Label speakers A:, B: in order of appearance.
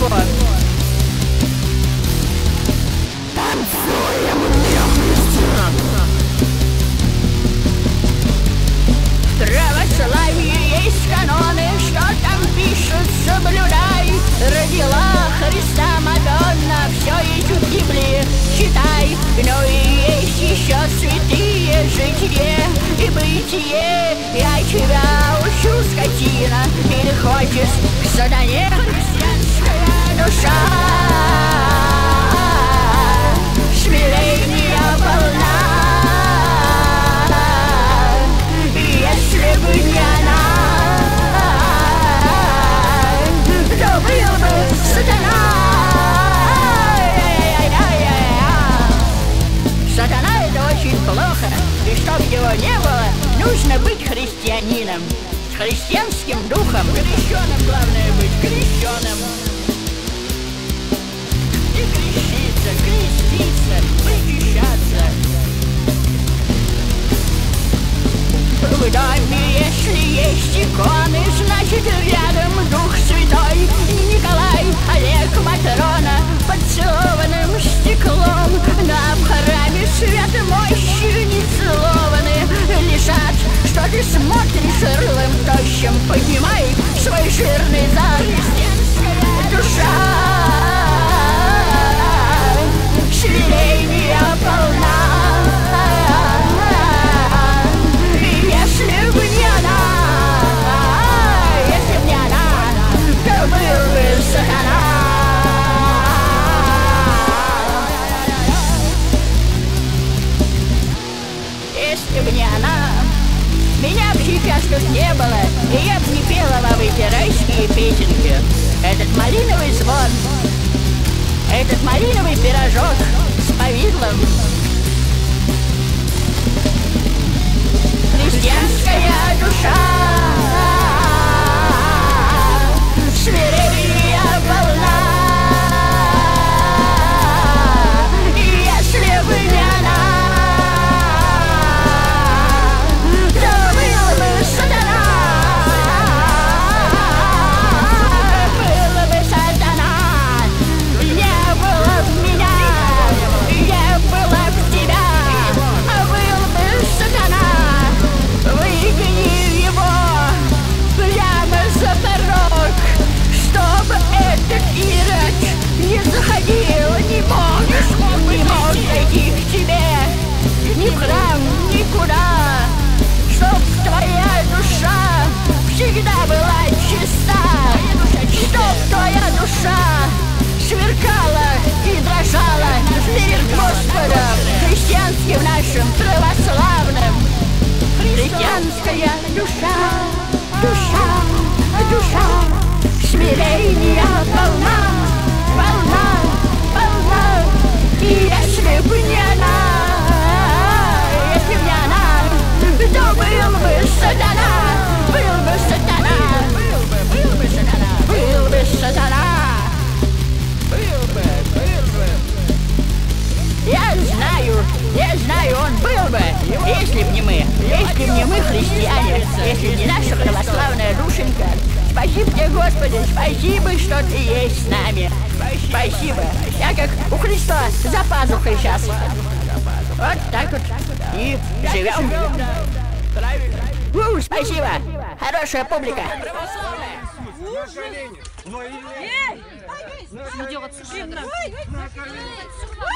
A: его. В православии есть каноны, что там пишут, соблюдай. Родила Христа Мадонна, все идет в Библии, читай. Но и есть еще святые житие и бытие. Я тебя учу, скотина, или хочешь к сатане? Христианская душа смирения полна. Если бы не она, то был бы сатана. Сатана — это очень плохо, и чтоб его не было, нужно быть христианином, с христианским духом. Крещеным главное быть, крещеным. И креститься, причащаться. В доме, если есть иконы, значит рядом Дух Святой. Николай, Олег, Матрона под целованным стеклом. На в храме свет мощью не целованы. Лежат, что ты смотришь рылым тощим. Поднимай свой жирный зад. Душа смирения полна. Если бы не она, то был бы сатана. Если бы не она, меня бы сейчас тут не было, и я бы не пела вам эти райские песенки. Этот малиновый звон, этот малиновый пирожок с повидлом. Христианская душа смирения полна. И если бы не она, то был бы сатана. Был бы сатана. Не было в меня, не было в тебя. Был бы сатана. Выгони его прямо за порог, чтобы этот ирод не заходил, не мог зайти к тебе ни в храм, никуда, чтоб твоя душа всегда была чиста, чтоб твоя душа сверкала и дрожала перед Господом христианским нашим православным. Христианская душа, душа, душа смирения полна, полна, полна. И если бы не она, то был бы сатана, был бы сатана, был бы сатана, был бы сатана, был бы. Я знаю, он был бы, если б не мы, христиане, если б не наша православная душенька. Спасибо тебе, Господи, спасибо, что ты есть с нами. Спасибо. Я как у Христа за пазухой сейчас. Вот так вот и живем. Спасибо. Хорошая публика.
B: Эй!